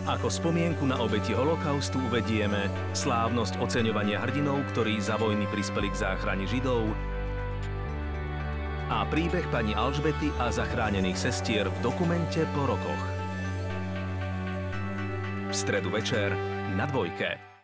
Ako spomienku na obeti holokaustu uvedieme slávnosť oceňovania hrdinov, ktorí za vojny prispeli k záchrane Židov, a príbeh pani Alžbety a zachránených sestier v dokumente Po rokoch. V stredu večer na Dvojke.